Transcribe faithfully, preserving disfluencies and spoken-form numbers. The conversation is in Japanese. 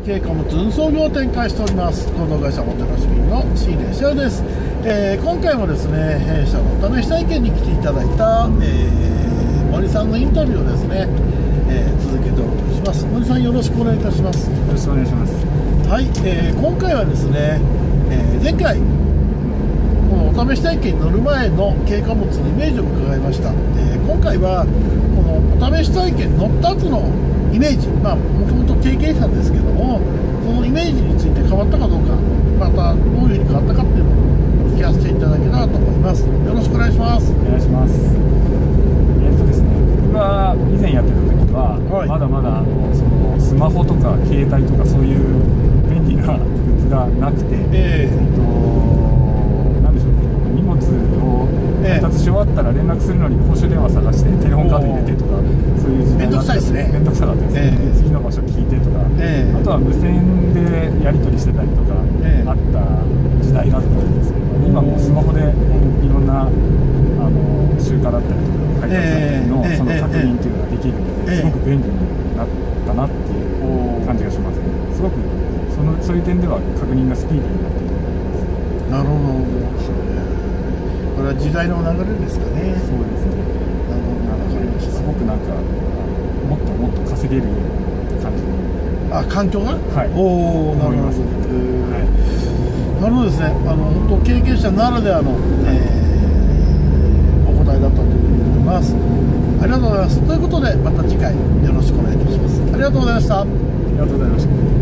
軽貨物運送業を展開しております合同会社もてなし便の椎根翔です。えー、今回もですね弊社のお試し体験に来ていただいた、えー、森さんのインタビューをですね、えー、続けてお送りします。森さんよろしくお願いいたします。 よろしくお願いします。 はい、えー、今回はですね、えー、前回このお試し体験に乗る前の軽貨物のイメージを伺いました。えー、今回はこのお試し体験乗った後のイメージ、まあもともと経験者ですけども、そのイメージについて変わったかどうか、またどういうふうに変わったかっていうのを聞かせていただけたらと思います。よろしくお願いします。 お願いします。えっとですね、僕が以前やってた時は、はい、まだまだあのそのスマホとか携帯とかそういう便利なグッズがなくて、えー、えっとなんでしょうね、荷物を配達し終わったら連絡するのに公衆電話探してテレホンカード入れてとか、そういう時代があったんですね。面倒くさかったですね。えー、次の場所聞いてとか、えー、あとは無線でやり取りしてたりとか、えー、あった時代だったんですけど、今もうスマホでいろんなあの集荷だったりとか配達だったりの、えー、その確認っていうのができるので、えー、すごく便利になったなっていう感じがしますね。すごくそのそういう点では確認がスピーディーになっていると思います。 なるほど。これは時代の流れですかね。 そうですね。なるほど、わかりました。すごくなんかもっともっと稼げるような感じに。 あ、環境が？ はい。 おお、なるほど。 はい。 なるほどですね。あの本当経験者ならではの、えー、お答えだったというふうに思います。ありがとうございます。ということでまた次回よろしくお願いいたします。ありがとうございました。 ありがとうございました。